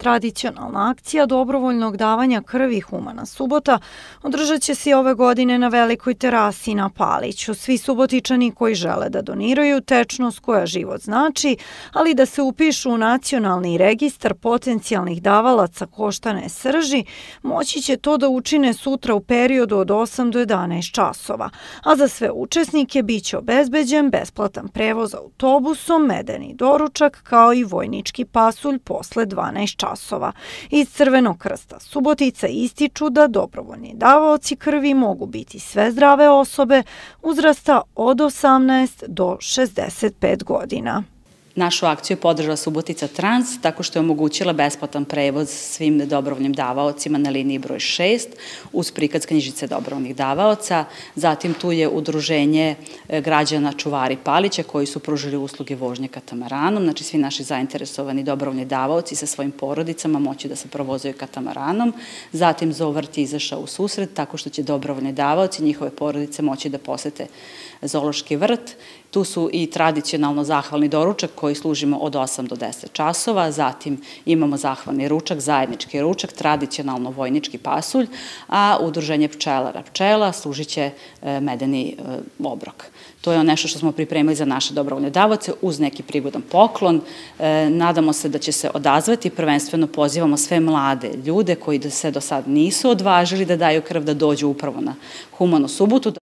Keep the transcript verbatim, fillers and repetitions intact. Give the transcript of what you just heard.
Tradicionalna akcija dobrovoljnog davanja krvi Humana subota održat će se ove godine na Velikoj terasi na Paliću. Svi subotičani koji žele da doniraju tečnost koja život znači, ali da se upišu u nacionalni registar potencijalnih davalaca koštane srži, moći će to da učine sutra u periodu od osam do jedanaest časova. A za sve učesnike biće obezbeđen besplatan prevoz autobusom, medeni doručak kao i vojnički pasulj posle dvanaest časova. Iz Crvenog krsta Subotica ističu da dobrovoljni davaoci krvi mogu biti sve zdrave osobe uzrasta od osamnaest do šezdeset pet godina. Našu akciju je podržala Subotica Trans tako što je omogućila besplatan prevoz svim dobrovoljnim davaocima na liniji broj šest uz prikaz knjižice dobrovoljnih davaoca. Zatim tu je udruženje građana Čuvari Palića koji su pružili usluge vožnje katamaranom. Znači svi naši zainteresovani dobrovoljni davaoci sa svojim porodicama moći da se provozaju katamaranom. Zatim Zoovrt je izašao u susret tako što će dobrovoljni davaoci i njihove porodice moći da posete zoološki vrt. Tu su i tradicionalno zahvalni doručak koji služimo od osam do deset časova, zatim imamo zahvalni ručak, zajednički ručak, tradicionalno vojnički pasulj, a udruženje pčelara pčela služit će medeni obrok. To je nešto što smo pripremili za naše dobrovoljne davaoce uz neki prigodan poklon. Nadamo se da će se odazvati, prvenstveno pozivamo sve mlade ljude koji se do sad nisu odvažili da daju krv da dođu upravo na Humanu subotu.